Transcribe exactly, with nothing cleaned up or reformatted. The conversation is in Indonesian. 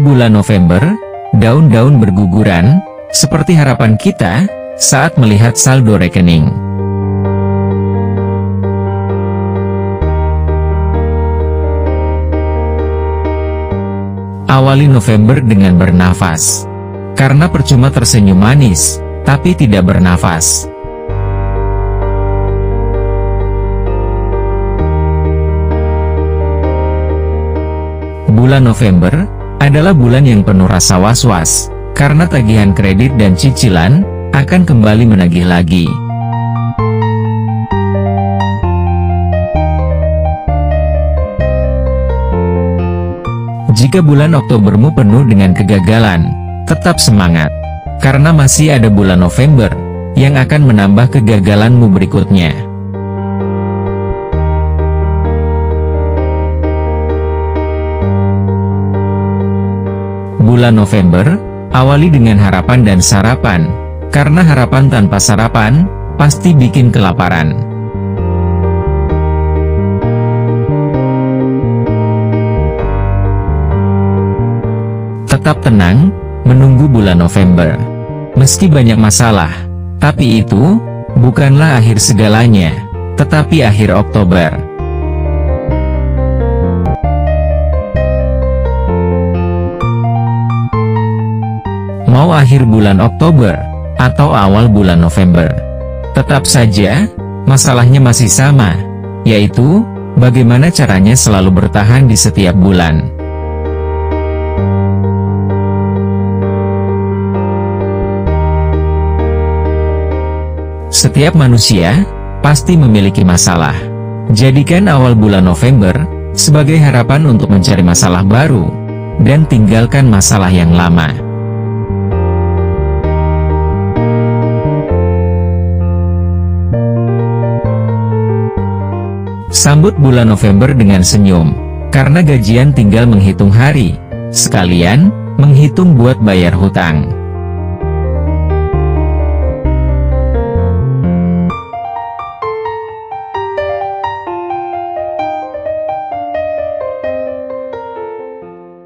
bulan November, daun-daun berguguran, seperti harapan kita saat melihat saldo rekening. Awali November dengan bernafas. Karena percuma tersenyum manis, tapi tidak bernafas. Bulan November adalah bulan yang penuh rasa was-was, karena tagihan kredit dan cicilan akan kembali menagih lagi. Jika bulan Oktobermu penuh dengan kegagalan, tetap semangat, karena masih ada bulan November yang akan menambah kegagalanmu berikutnya. Bulan November, awali dengan harapan dan sarapan, karena harapan tanpa sarapan, pasti bikin kelaparan. Tetap tenang, menunggu bulan November. Meski banyak masalah, tapi itu bukanlah akhir segalanya, tetapi akhir Oktober. Mau akhir bulan Oktober, atau awal bulan November, tetap saja, masalahnya masih sama, yaitu, bagaimana caranya selalu bertahan di setiap bulan. Setiap manusia, pasti memiliki masalah. Jadikan awal bulan November, sebagai harapan untuk mencari masalah baru, dan tinggalkan masalah yang lama. Sambut bulan November dengan senyum, karena gajian tinggal menghitung hari, sekalian menghitung buat bayar hutang.